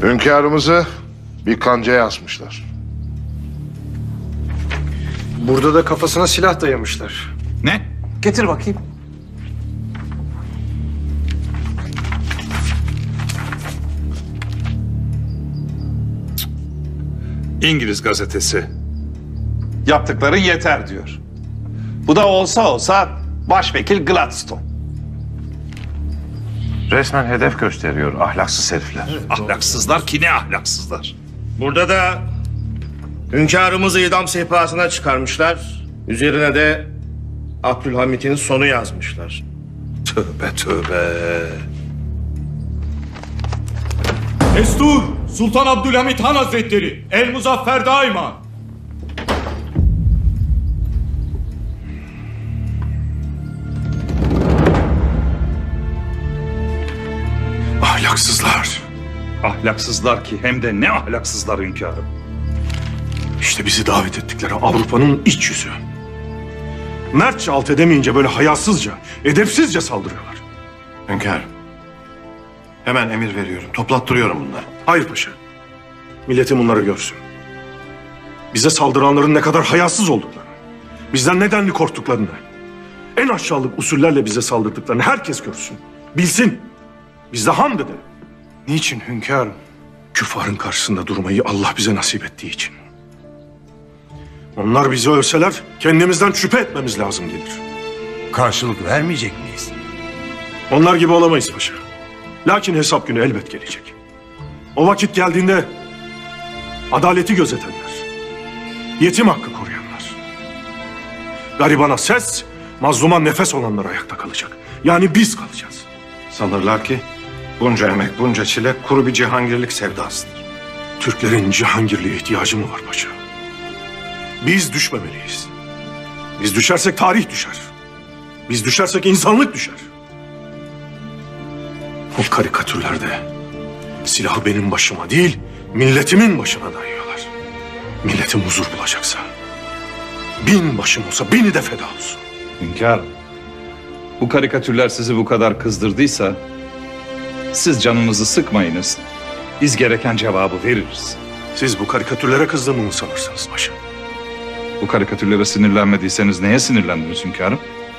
Hünkârımızı bir kancaya asmışlar. Burada da kafasına silah dayamışlar. Ne? Getir bakayım. İngiliz gazetesi. Yaptıkların yeter diyor. Bu da olsa başvekil Gladstone. Resmen hedef gösteriyor ahlaksız herifler. Ahlaksızlar ki ne ahlaksızlar. Burada da hünkârımızı idam sehpasına çıkarmışlar. Üzerine de Abdülhamit'in sonu yazmışlar. Tövbe tövbe. Destur, Sultan Abdülhamit Han Hazretleri, El Muzaffer daima. Ahlaksızlar. Ahlaksızlar ki hem de ne ahlaksızlar hünkârım. İşte bizi davet ettikleri Avrupa'nın iç yüzü. Mertçe alt edemeyince böyle hayasızca, edepsizce saldırıyorlar. Hünkârım, hemen emir veriyorum. Toplattırıyorum bunları. Hayır paşa. Milletim bunları görsün. Bize saldıranların ne kadar hayasız olduklarını, bizden nedenli korktuklarını, en aşağılık usullerle bize saldırdıklarını herkes görsün. Bilsin. Biz de hamd edelim. Niçin hünkârım? Küffarın karşısında durmayı Allah bize nasip ettiği için. Onlar bizi ölseler kendimizden şüphe etmemiz lazım gelir. Karşılık vermeyecek miyiz? Onlar gibi olamayız paşa. Lakin hesap günü elbet gelecek. O vakit geldiğinde adaleti gözetenler, yetim hakkı koruyanlar, garibana ses, mazluma nefes olanlar ayakta kalacak. Yani biz kalacağız. Sanırlar ki bunca emek, bunca çile kuru bir cihangirlik sevdasıdır. Türklerin cihangirliğe ihtiyacı mı var paşa? Biz düşmemeliyiz. Biz düşersek tarih düşer. Biz düşersek insanlık düşer. O karikatürlerde silahı benim başıma değil, milletimin başına dayıyorlar. Milletim huzur bulacaksa, 1000 başım olsa 1000'i de feda olsun. Hünkârım, bu karikatürler sizi bu kadar kızdırdıysa siz canınızı sıkmayınız. Biz gereken cevabı veririz. Siz bu karikatürlere kızdığımı mı sanırsınız paşa? Bu karikatürlere sinirlenmediyseniz neye sinirlendiniz hünkârım?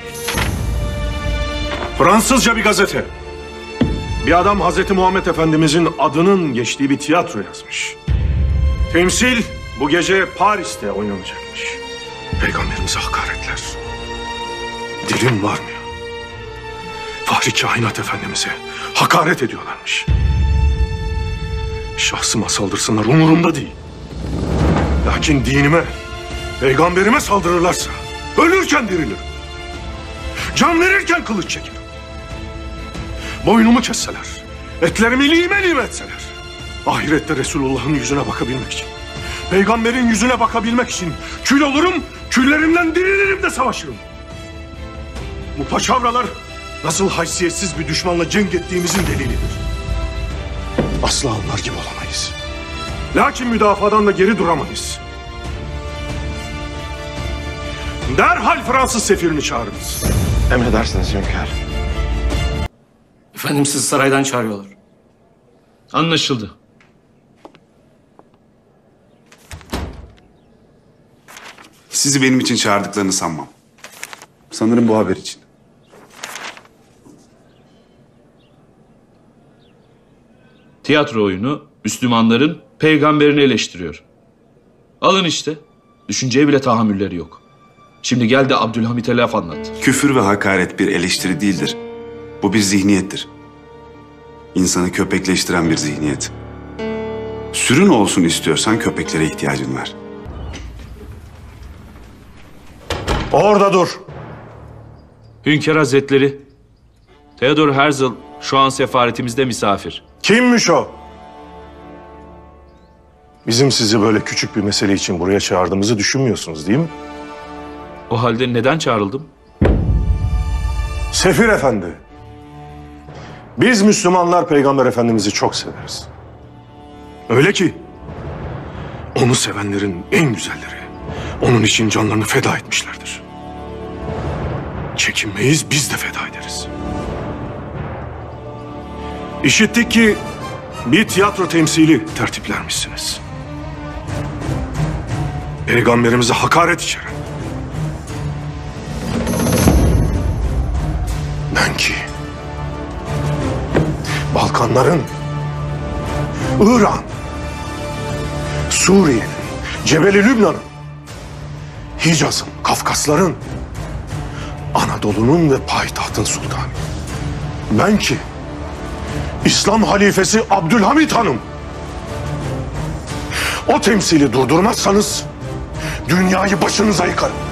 Fransızca bir gazete. Bir adam Hazreti Muhammed Efendimizin adının geçtiği bir tiyatro yazmış. Temsil bu gece Paris'te oynanacakmış. Peygamberimize hakaretler. Dilim varmıyor. Fahri Kainat Efendimiz'e hakaret ediyorlarmış. Şahsıma saldırsınlar umurumda değil. Lakin dinime, peygamberime saldırırlarsa ölürken dirilirim. Can verirken kılıç çekerim. Boynumu kesseler, etlerimi lime lime etseler, ahirette Resulullah'ın yüzüne bakabilmek için, peygamberin yüzüne bakabilmek için kül olurum, küllerimden dirilirim de savaşırım. Bu paçavralar nasıl haysiyetsiz bir düşmanla cenk ettiğimizin delilidir. Asla onlar gibi olamayız. Lakin müdafadan da geri duramayız. Derhal Fransız sefirini çağırınız. Emredersiniz hünkârım. Efendim sizi saraydan çağırıyorlar. Anlaşıldı. Sizi benim için çağırdıklarını sanmam. Sanırım bu haber için. Tiyatro oyunu Müslümanların peygamberini eleştiriyor. Alın işte. Düşünceye bile tahammülleri yok. Şimdi gel de Abdülhamit'e laf anlat. Küfür ve hakaret bir eleştiri değildir. Bu bir zihniyettir. İnsanı köpekleştiren bir zihniyet. Sürün olsun istiyorsan köpeklere ihtiyacın var. Orada dur. Hünkâr Hazretleri, Theodor Herzl şu an sefaretimizde misafir. Kimmiş o? Bizim sizi böyle küçük bir mesele için buraya çağırdığımızı düşünmüyorsunuz değil mi? O halde neden çağrıldım? Sefir Efendi. Biz Müslümanlar Peygamber Efendimiz'i çok severiz. Öyle ki onu sevenlerin en güzelleri onun için canlarını feda etmişlerdir. Çekinmeyiz, biz de feda ederiz. İşittik ki bir tiyatro temsili tertiplermişsiniz. Peygamberimize hakaret içeren. Ben ki Balkanların, İran, Suriye'nin, Cebeli Lübnan'ın, Hicaz'ın, Kafkasların, Anadolu'nun ve payitahtın sultanı. Ben ki İslam halifesi Abdülhamit Hanım. O temsili durdurmazsanız dünyayı başınıza yıkarım.